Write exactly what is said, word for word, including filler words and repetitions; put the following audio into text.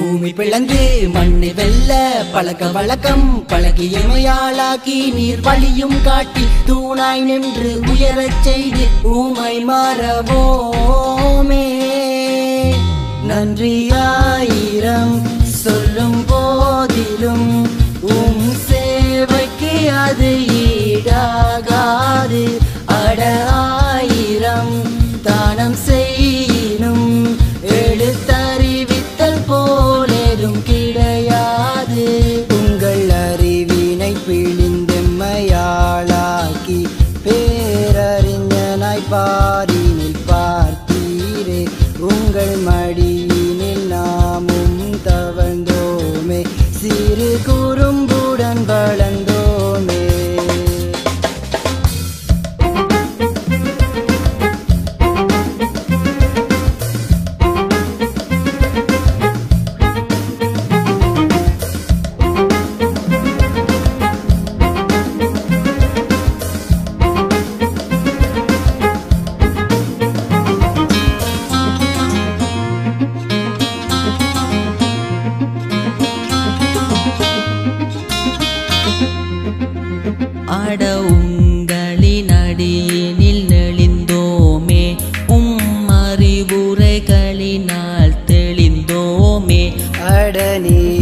பூமி பிளந்து மண்ணை வெல்ல பழக்க வழக்கம் பழகியமையாளாக்கி நீர் வழியும் காட்டி தூணாய் நின்று உயரச் செய்து ஊமை மறவோமே. நன்றியாயிரம் சொல்லும் போதிலும் உம் சேவைக்கு அது ஈடாகாது. அட ஆயிரம் தானம் செய்யினும் எழுத்தறிவித்தல் போலேதும் கிடையாது. உங்கள் அறிவினை பிழிந்தெம்மையாளாக்கி பேரறிஞனாய் பாரினில் பார்த்தீரே. உங்கள் மடியினில் நாமும் தவழ்ந்தோமே, சிறு குறும்புடன் வளர்ந்தோமே. அட உங்களின் அடியினில் நெளிந்தோமே, உம் அறிவுரைகளினால் தெளிந்தோமே. அட நீ